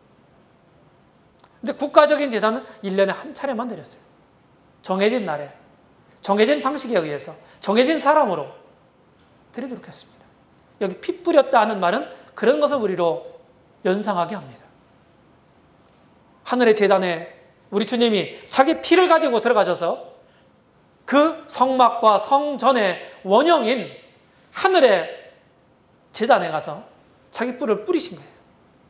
A: 근데 국가적인 제사는 1년에 한 차례만 드렸어요. 정해진 날에, 정해진 방식에 의해서, 정해진 사람으로 드리도록 했습니다. 여기 피 뿌렸다 하는 말은 그런 것을 우리로 연상하게 합니다. 하늘의 제단에 우리 주님이 자기 피를 가지고 들어가셔서 그 성막과 성전의 원형인 하늘의 제단에 가서 자기 뿔을 뿌리신 거예요.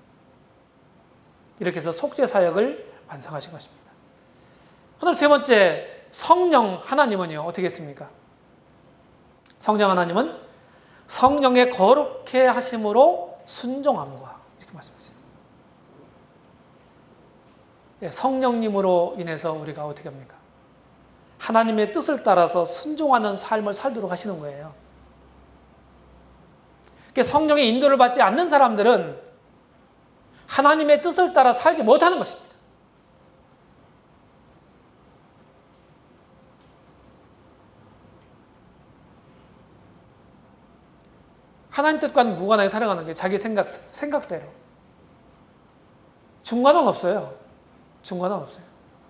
A: 이렇게 해서 속죄 사역을 완성하신 것입니다. 그다음 세 번째, 성령 하나님은요, 어떻게 했습니까? 성령 하나님은 성령의 거룩해 하심으로 순종함과, 이렇게 말씀하세요. 성령님으로 인해서 우리가 어떻게 합니까? 하나님의 뜻을 따라서 순종하는 삶을 살도록 하시는 거예요. 성령의 인도를 받지 않는 사람들은 하나님의 뜻을 따라 살지 못하는 것입니다. 하나님 뜻과는 무관하게 살아가는 게 자기 생각대로. 중간은 없어요. 중간은 없어요.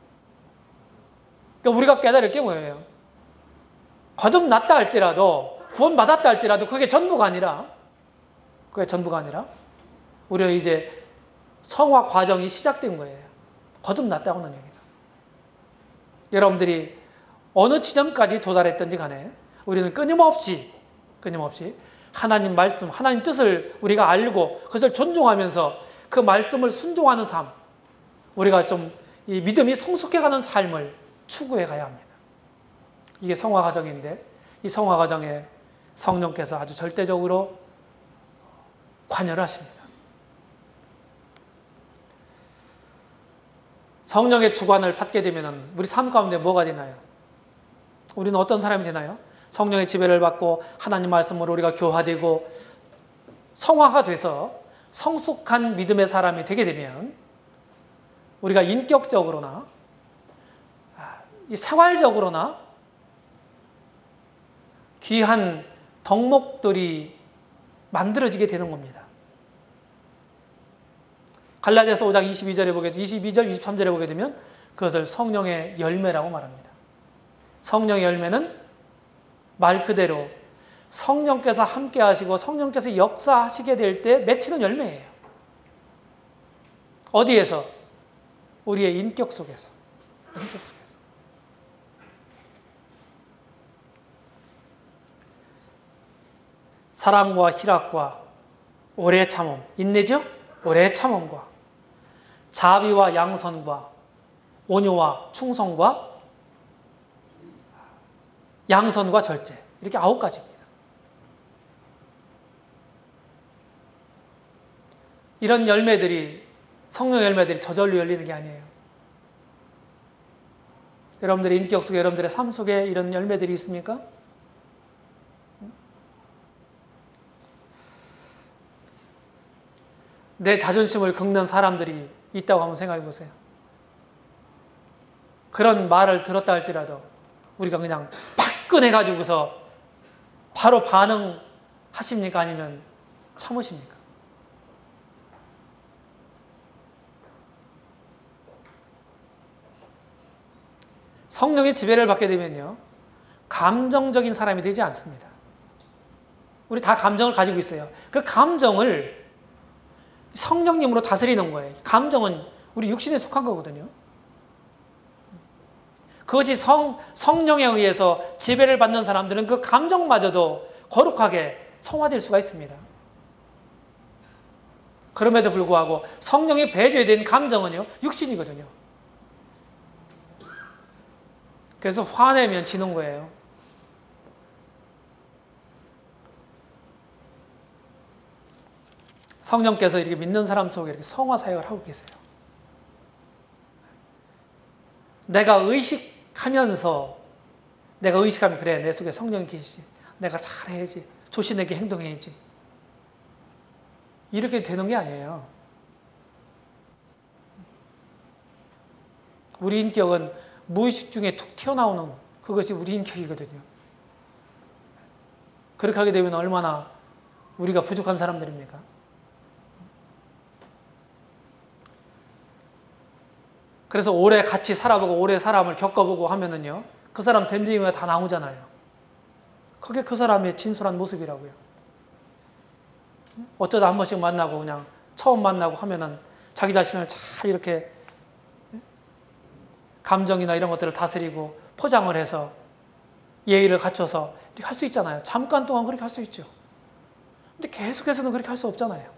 A: 그러니까 우리가 깨달을 게 뭐예요? 거듭났다 할지라도, 구원받았다 할지라도 그게 전부가 아니라, 우리가 이제 성화 과정이 시작된 거예요. 거듭났다고 하는 얘기다. 여러분들이 어느 지점까지 도달했든지 간에 우리는 끊임없이 하나님 말씀, 하나님 뜻을 우리가 알고 그것을 존중하면서 그 말씀을 순종하는 삶, 우리가 좀 이 믿음이 성숙해가는 삶을 추구해 가야 합니다. 이게 성화 과정인데 이 성화 과정에 성령께서 아주 절대적으로 관여를 하십니다. 성령의 주관을 받게 되면 우리 삶 가운데 뭐가 되나요? 우리는 어떤 사람이 되나요? 성령의 지배를 받고 하나님 말씀으로 우리가 교화되고 성화가 돼서 성숙한 믿음의 사람이 되게 되면 우리가 인격적으로나 생활적으로나 귀한 덕목들이 만들어지게 되는 겁니다. 갈라디아서 5장 22절, 23절에 보게 되면 그것을 성령의 열매라고 말합니다. 성령의 열매는 말 그대로 성령께서 함께 하시고 성령께서 역사하시게 될 때 맺히는 열매예요. 어디에서? 우리의 인격 속에서. 사랑과 희락과 오래 참음, 인내죠? 오래 참음과 자비와 양선과 온유와 충성과 양선과 절제, 이렇게 9가지입니다. 이런 열매들이, 성령 열매들이 저절로 열리는 게 아니에요. 여러분들의 인격 속에, 여러분들의 삶 속에 이런 열매들이 있습니까? 내 자존심을 긁는 사람들이 있다고 한번 생각해 보세요. 그런 말을 들었다 할지라도 우리가 그냥 화끈해가지고서 바로 반응하십니까? 아니면 참으십니까? 성령의 지배를 받게 되면요, 감정적인 사람이 되지 않습니다. 우리 다 감정을 가지고 있어요. 그 감정을 성령님으로 다스리는 거예요. 감정은 우리 육신에 속한 거거든요. 그것이 성령에 의해서 지배를 받는 사람들은 그 감정마저도 거룩하게 성화될 수가 있습니다. 그럼에도 불구하고 성령이 배제해야 되는 감정은요, 육신이거든요. 그래서 화내면 지는 거예요. 성령께서 이렇게 믿는 사람 속에 이렇게 성화 사역을 하고 계세요. 내가 의식하면서, 내가 의식하면 그래, 내 속에 성령이 계시지, 내가 잘해야지, 조신하게 행동해야지, 이렇게 되는 게 아니에요. 우리 인격은 무의식 중에 툭 튀어나오는, 그것이 우리 인격이거든요. 그렇게 하게 되면 얼마나 우리가 부족한 사람들입니까? 그래서 오래 같이 살아보고 오래 사람을 겪어보고 하면은요, 그 사람 됨됨이가 다 나오잖아요. 그게 그 사람의 진솔한 모습이라고요. 어쩌다 한 번씩 만나고 그냥 처음 만나고 하면은 자기 자신을 잘 이렇게 감정이나 이런 것들을 다스리고 포장을 해서 예의를 갖춰서 이렇게 할 수 있잖아요. 잠깐 동안 그렇게 할 수 있죠. 근데 계속해서는 그렇게 할 수 없잖아요.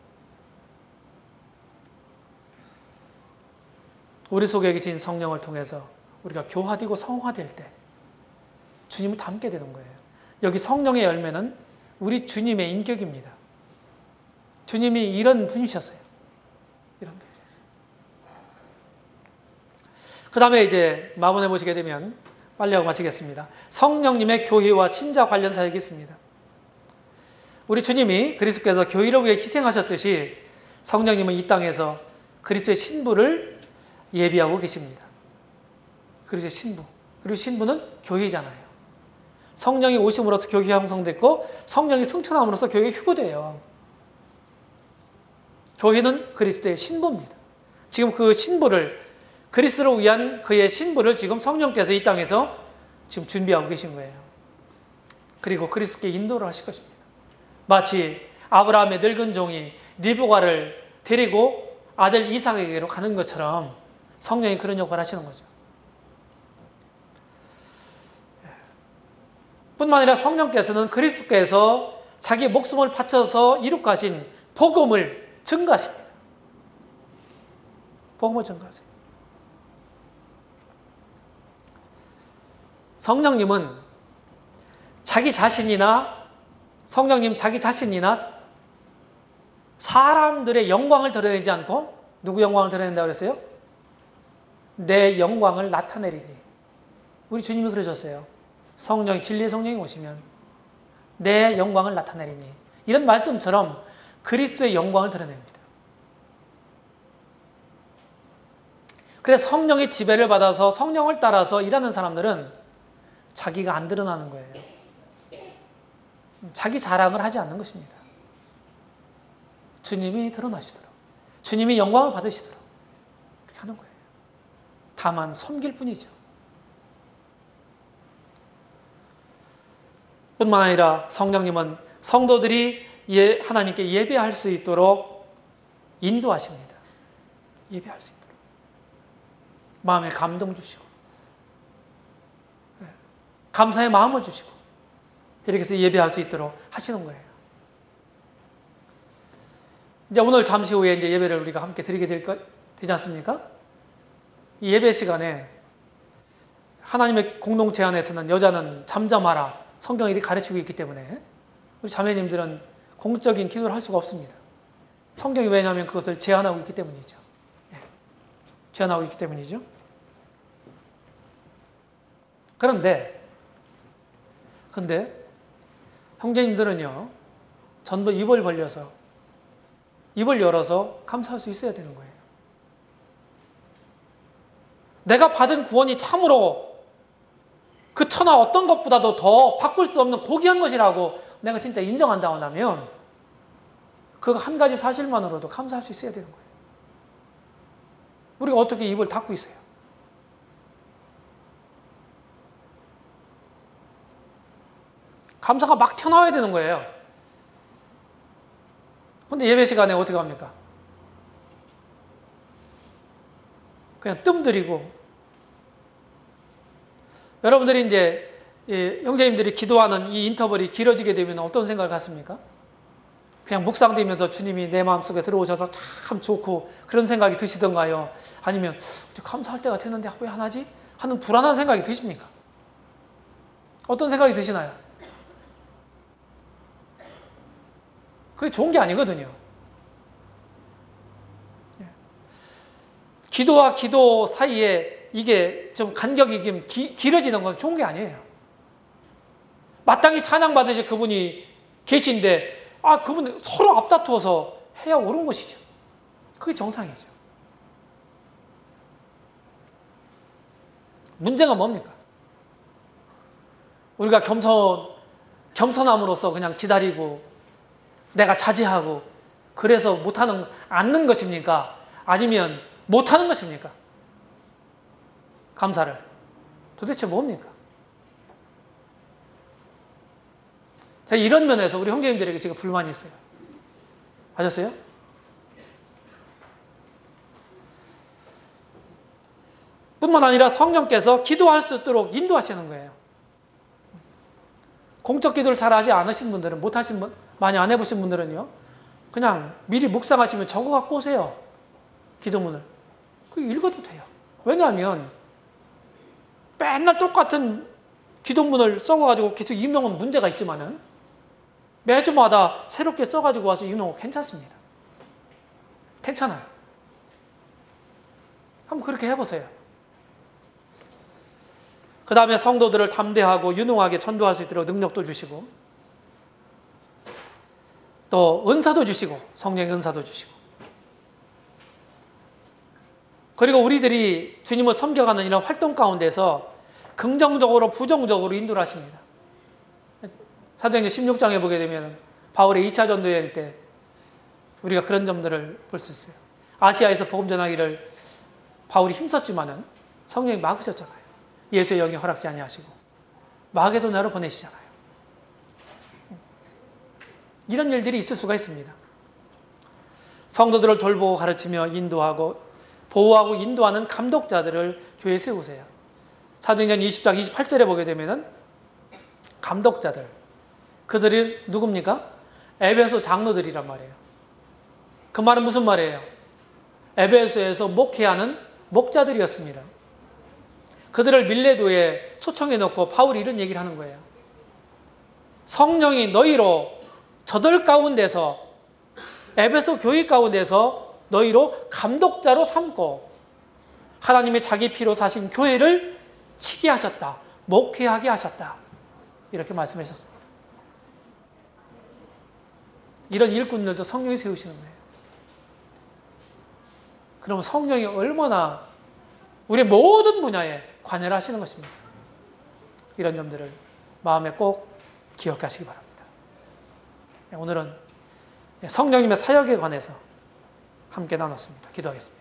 A: 우리 속에 계신 성령을 통해서 우리가 교화되고 성화될 때 주님을 닮게 되는 거예요. 여기 성령의 열매는 우리 주님의 인격입니다. 주님이 이런 분이셨어요. 이런 분이셨어요. 그 다음에 이제 마무리해 보시게 되면, 빨리 하고 마치겠습니다. 성령님의 교회와 친자 관련 사역이 있습니다. 우리 주님이 그리스도께서 교회를 위해 희생하셨듯이 성령님은 이 땅에서 그리스도의 신부를 예비하고 계십니다. 그리스도의 신부. 그리고 신부는 교회잖아요. 성령이 오심으로써 교회가 형성됐고 성령이 승천함으로써 교회가 휴거돼요. 교회는 그리스도의 신부입니다. 지금 그 신부를, 그리스도를 위한 그의 신부를 지금 성령께서 이 땅에서 지금 준비하고 계신 거예요. 그리고 그리스도께 인도를 하실 것입니다. 마치 아브라함의 늙은 종이 리브가를 데리고 아들 이삭에게로 가는 것처럼 성령이 그런 역할을 하시는 거죠. 뿐만 아니라 성령께서는 그리스도께서 자기 목숨을 바쳐서 이룩하신 복음을 증거하십니다. 복음을 증거하세요. 성령님은 자기 자신이나, 성령님 자기 자신이나 사람들의 영광을 드러내지 않고 누구 영광을 드러낸다고 그랬어요? 내 영광을 나타내리지. 우리 주님이 그러셨어요. 성령이, 진리의 성령이 오시면 내 영광을 나타내리니. 이런 말씀처럼 그리스도의 영광을 드러냅니다. 그래서 성령의 지배를 받아서 성령을 따라서 일하는 사람들은 자기가 안 드러나는 거예요. 자기 자랑을 하지 않는 것입니다. 주님이 드러나시도록, 주님이 영광을 받으시도록 그렇게 하는 거예요. 다만 섬길 뿐이죠. 뿐만 아니라 성령님은 성도들이 하나님께 예배할 수 있도록 인도하십니다. 예배할 수 있도록. 마음에 감동 주시고, 감사의 마음을 주시고, 이렇게 해서 예배할 수 있도록 하시는 거예요. 이제 오늘 잠시 후에 이제 예배를 우리가 함께 드리게 되지 않습니까? 이 예배 시간에 하나님의 공동체 안에서는 여자는 잠잠하라 성경이 이렇게 가르치고 있기 때문에 우리 자매님들은 공적인 기도를 할 수가 없습니다. 성경이 왜냐하면 그것을 제한하고 있기 때문이죠. 제한하고 있기 때문이죠. 그런데 형제님들은요, 전부 입을 벌려서 입을 열어서 감사할 수 있어야 되는 거예요. 내가 받은 구원이 참으로 그 천하 어떤 것보다도 더 바꿀 수 없는 고귀한 것이라고 내가 진짜 인정한다고 하면 그 한 가지 사실만으로도 감사할 수 있어야 되는 거예요. 우리가 어떻게 입을 닫고 있어요? 감사가 막 튀어나와야 되는 거예요. 근데 예배 시간에 어떻게 합니까? 그냥 뜸들이고. 여러분들이 이제 형제님들이 기도하는 이 인터벌이 길어지게 되면 어떤 생각을 갖습니까? 그냥 묵상되면서 주님이 내 마음속에 들어오셔서 참 좋고 그런 생각이 드시던가요? 아니면 감사할 때가 됐는데 왜 안 하지? 하는 불안한 생각이 드십니까? 어떤 생각이 드시나요? 그게 좋은 게 아니거든요. 기도와 기도 사이에 이게 좀 간격이 좀 길어지는 건 좋은 게 아니에요. 마땅히 찬양받으실 그분이 계신데 그분 서로 앞다투어서 해야 옳은 것이죠. 그게 정상이죠. 문제가 뭡니까? 우리가 겸손함으로써 그냥 기다리고 내가 자제하고 그래서 못하는 않는 것입니까? 아니면 못하는 것입니까? 감사를. 도대체 뭡니까? 자, 이런 면에서 우리 형제님들에게 제가 불만이 있어요. 아셨어요? 뿐만 아니라 성령께서 기도할 수 있도록 인도하시는 거예요. 공적 기도를 잘 하지 않으신 분들은, 못하신 분, 많이 안 해보신 분들은요, 그냥 미리 묵상하시면 적어 갖고 오세요. 기도문을. 그 읽어도 돼요. 왜냐하면 맨날 똑같은 기도문을 써가지고 계속 읽는 문제가 있지만은 매주마다 새롭게 써가지고 와서 읽는 거 괜찮습니다. 괜찮아요. 한번 그렇게 해보세요. 그 다음에 성도들을 담대하고 유능하게 전도할 수 있도록 능력도 주시고 또 은사도 주시고 성령의 은사도 주시고 그리고 우리들이 주님을 섬겨가는 이런 활동 가운데서 긍정적으로 부정적으로 인도를 하십니다. 사도행전 16장에 보게 되면 바울의 2차 전도여행 때 우리가 그런 점들을 볼 수 있어요. 아시아에서 복음 전하기를 바울이 힘썼지만은 성령이 막으셨잖아요. 예수의 영이 허락지 아니하시고 마게도냐로 보내시잖아요. 이런 일들이 있을 수가 있습니다. 성도들을 돌보고 가르치며 인도하고 보호하고 인도하는 감독자들을 교회에 세우세요. 사도행전 20장 28절에 보게 되면은 감독자들, 그들이 누굽니까? 에베소 장로들이란 말이에요. 그 말은 무슨 말이에요? 에베소에서 목회하는 목자들이었습니다. 그들을 밀레도에 초청해 놓고 바울이 이런 얘기를 하는 거예요. 성령이 너희로 저들 가운데서 에베소 교회 가운데서 너희로 감독자로 삼고 하나님의 자기 피로 사신 교회를 치게 하셨다. 목회하게 하셨다. 이렇게 말씀하셨습니다. 이런 일꾼들도 성령이 세우시는 거예요. 그러면 성령이 얼마나 우리의 모든 분야에 관여를 하시는 것입니다. 이런 점들을 마음에 꼭 기억하시기 바랍니다. 오늘은 성령님의 사역에 관해서 함께 나눴습니다. 기도하겠습니다.